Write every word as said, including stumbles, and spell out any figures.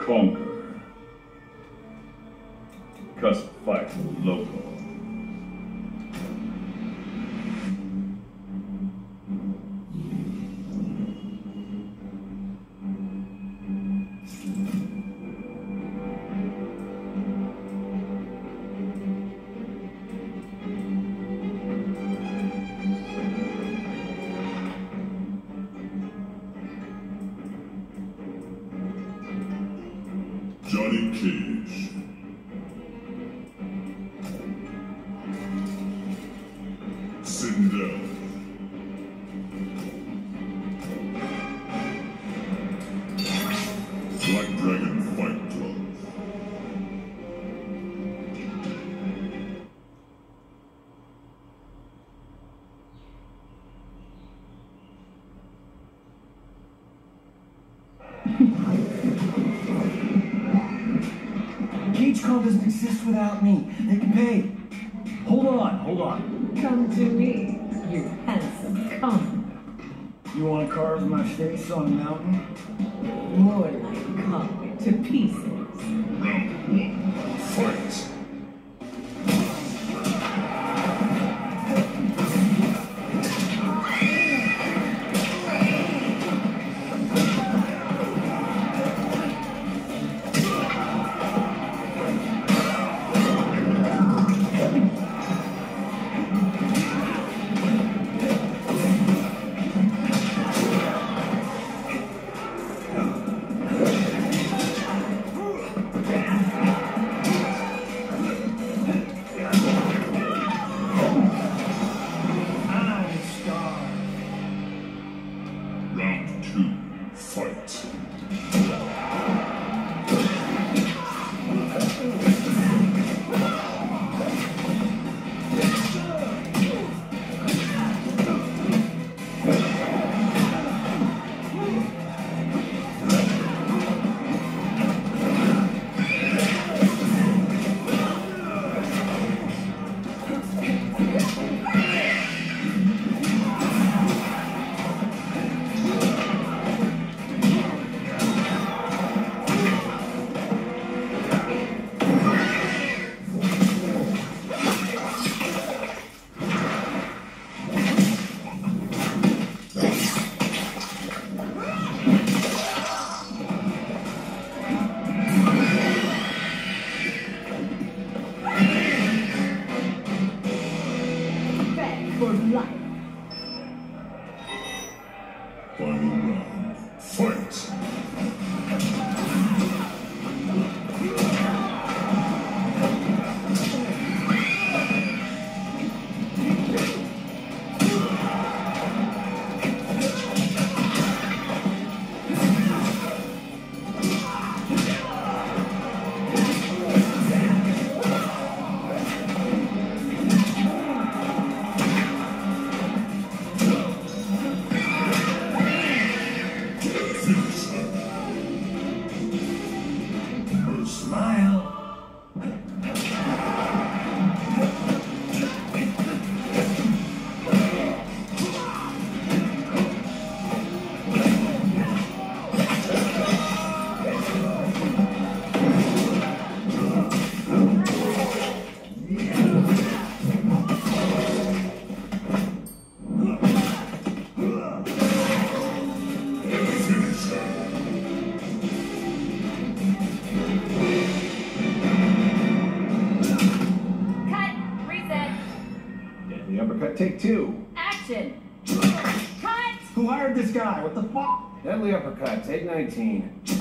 conquer. Cusp fight local. Johnny Cage. Sindel. Black Dragon Fight Club. Cage Call doesn't exist without me. They can pay. Hold on, hold on. Come to me, you handsome come. You want to carve my face on a mountain? More like come to pieces. Round one. Fight. Round two, fight. For life. Final round, fight. Smile. The uppercut, take two. Action! Cut! Who hired this guy? What the fuck? Deadly uppercut, take nineteen.